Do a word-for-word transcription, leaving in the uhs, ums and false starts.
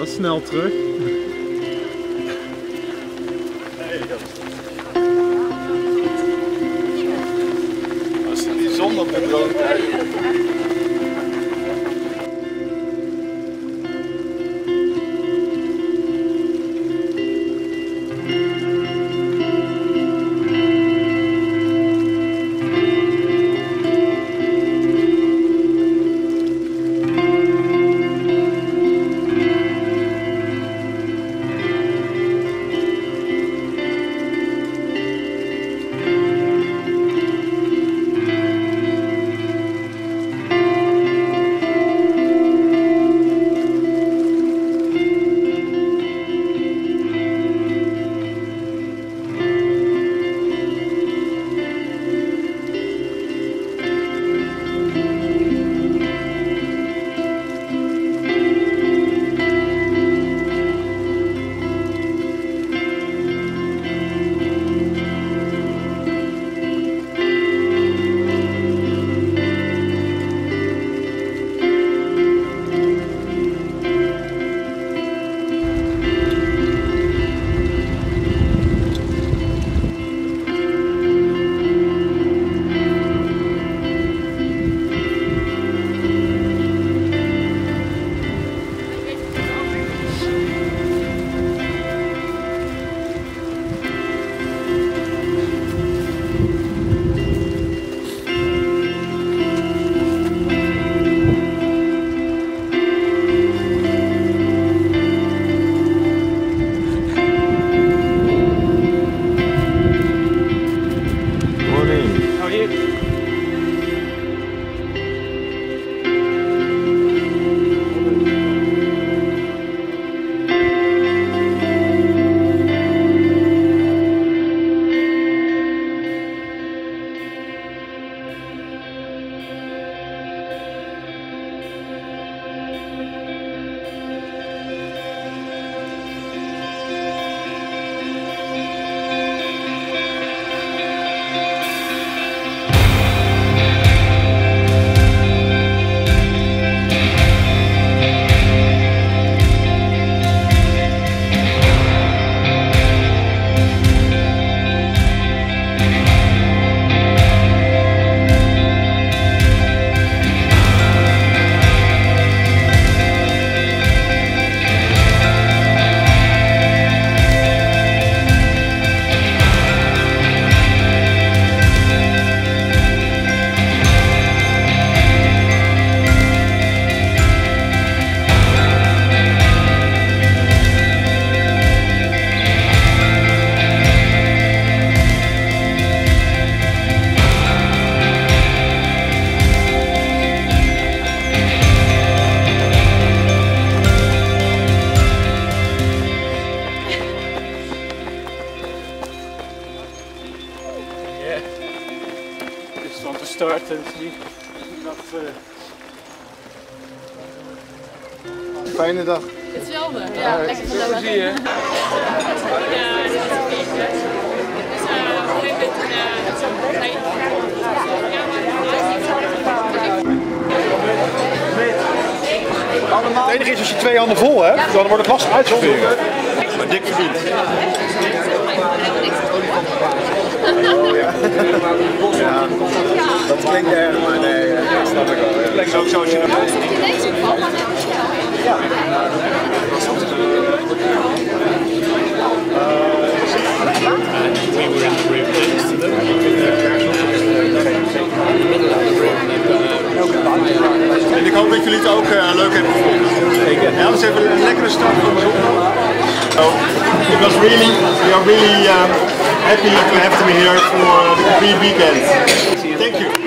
snel terug. Als die zon op de drone kijkt. start en zie dat. Uh... Fijne dag. Hetzelfde, ja, uh, lekker gezellig. Zie je? Ja, dit is het biertje. Dus uh, op een gegeven moment uh, het enige is als je twee handen vol hebt, dan wordt het lastig uitzonderen. Maar dik verdiend. Oh, ja. Ja, dat klinkt erg, maar nee, dat snap ik wel. Het klinkt ook zo als je er in deze geval, maar net als jou. Ja. We were in the room next to them. En ik hoop dat jullie het ook uh, leuk hebben gevonden. Zeker. Ja, we hebben een lekkere start voor de zondag. So, it was really, we are really um, happy to have them here for the complete weekend. Thank you.